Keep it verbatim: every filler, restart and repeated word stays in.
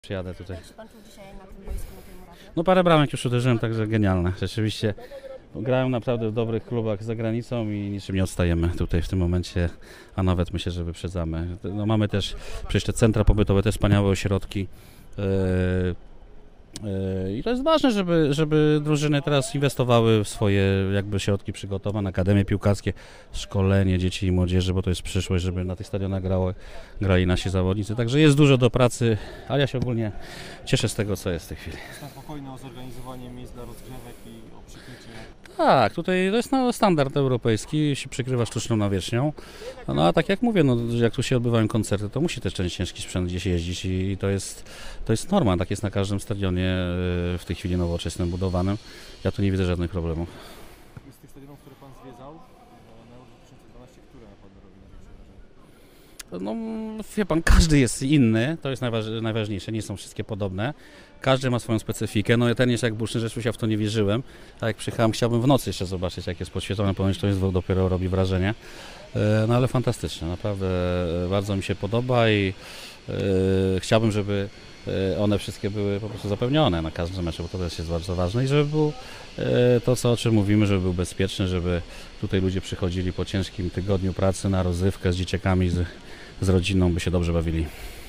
Przyjadę tutaj. Jak się pan czuł dzisiaj na tym boisku, na tej murawie? No parę bramek już uderzyłem, także genialne. Rzeczywiście grają naprawdę w dobrych klubach za granicą i niczym nie odstajemy tutaj w tym momencie, a nawet myślę, że wyprzedzamy. No mamy też przecież te centra pobytowe, te wspaniałe ośrodki. Yy, yy, I to jest ważne, żeby, żeby drużyny teraz inwestowały w swoje jakby środki przygotowane, akademie piłkarskie, szkolenie dzieci i młodzieży, bo to jest przyszłość, żeby na tych stadionach grało, grali nasi zawodnicy. Także jest dużo do pracy, ale ja się ogólnie cieszę z tego, co jest w tej chwili. Jest tam spokojne o zorganizowanie miejsc dla rozgrzewek i o przykrycie. Tak, tutaj to jest no, standard europejski, się przykrywa sztuczną nawierzchnią. No a tak jak mówię, no, jak tu się odbywają koncerty, to musi też ten ciężki sprzęt gdzieś jeździć i to jest, to jest norma, tak jest na każdym stadionie w tej chwili nowoczesnym budowanym. Ja tu nie widzę żadnych problemów. Z tych stadionów, które Pan zwiedzał, na Euro dwa tysiące dwanaście, które na Pan robi największe wrażenie? No wie pan, każdy jest inny, to jest najważ, najważniejsze, nie są wszystkie podobne. Każdy ma swoją specyfikę, no ja ten jest jak Buszny, rzeczywiście ja w to nie wierzyłem. A jak przyjechałem, chciałbym w nocy jeszcze zobaczyć, jak jest podświetlone, ponieważ to jest dopiero robi wrażenie. No ale fantastycznie, naprawdę bardzo mi się podoba i e, chciałbym, żeby one wszystkie były po prostu zapewnione na każdym meczu, bo to też jest bardzo ważne i żeby był e, to, co, o czym mówimy, żeby był bezpieczny, żeby tutaj ludzie przychodzili po ciężkim tygodniu pracy na rozrywkę z dzieciakami, z, z rodziną, by się dobrze bawili.